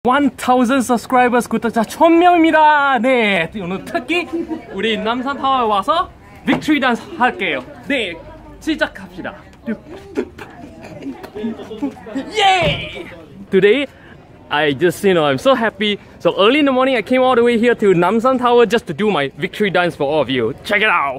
1000 subscribers 구독자 1000명입니다. 네, 오늘 특히 우리 남산타워에 와서 빅토리 댄스 할게요. 네, 시작합시다. Yay! Today, I'm so happy. So early in the morning, I came all the way here to Namsan Tower just to do my victory dance for all of you. Check it out.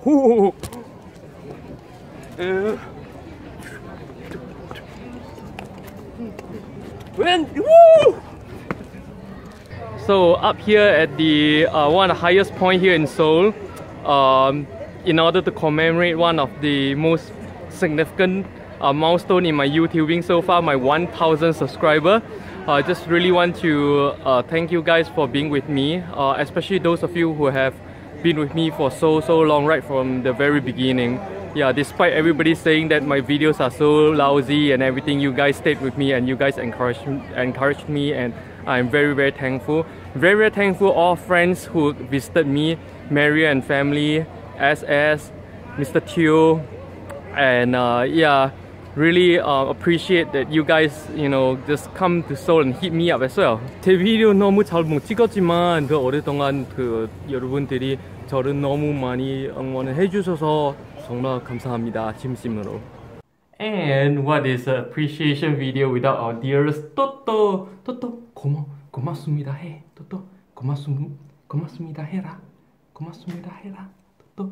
So up here at the one of the highest point here in Seoul, in order to commemorate one of the most significant milestone in my YouTubing so far, my 1000 subscriber. I just really want to thank you guys for being with me, especially those of you who have been with me for so long, right from the very beginning. Yeah, despite everybody saying that my videos are so lousy and everything, you guys stayed with me and you guys encouraged me, and I'm very thankful. Very thankful all friends who visited me, Maria and family, SS, Mr. Teo, and yeah, really appreciate that you guys, you know, just come to Seoul and hit me up as well. 제 비디오 너무 잘 못 찍었지만 오랫동안 여러분들이 저를 너무 많이 응원을 해주셔서 정말 감사합니다, 진심으로. And what is an appreciation video without our dearest Toto? Toto, 고맙습니다 해. Toto, 고맙습니다 해라. 고맙습니다 해라. Toto,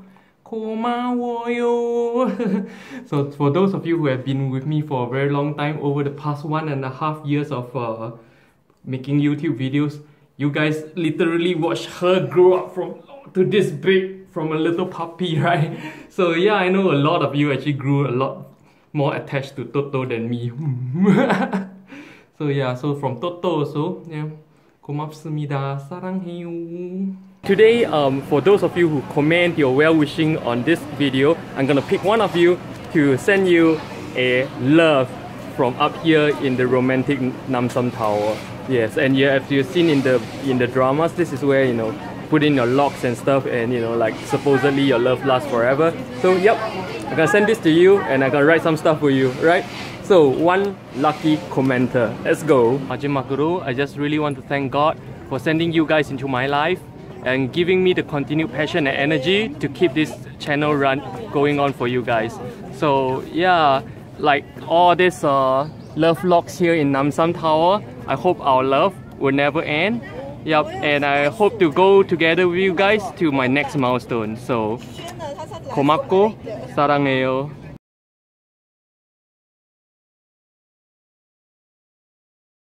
고마워요. So for those of you who have been with me for a very long time, over the past 1.5 years of making YouTube videos, you guys literally watched her grow up to this big, from a little puppy, right? So yeah, I know a lot of you actually grew a lot more attached to Toto than me. So yeah, so from Toto also, yeah, 고맙습니다, 사랑해요. Today, for those of you who comment your well-wishing on this video, I'm gonna pick one of you to send you a love from up here in the romantic Namsan Tower. Yes, and yeah, as you've seen in the dramas, this is where, you know, put in your locks and stuff, and you know, like supposedly your love lasts forever. So yep, I'm gonna send this to you and I'm gonna write some stuff for you, right? So one lucky commenter. Let's go. 마지막으로, I just really want to thank God for sending you guys into my life and giving me the continued passion and energy to keep this channel going on for you guys. So yeah, like all this love locks here in Namsan Tower, I hope our love will never end. Yep, and I hope to go together with you guys to my next milestone. So 고맙고 사랑해요.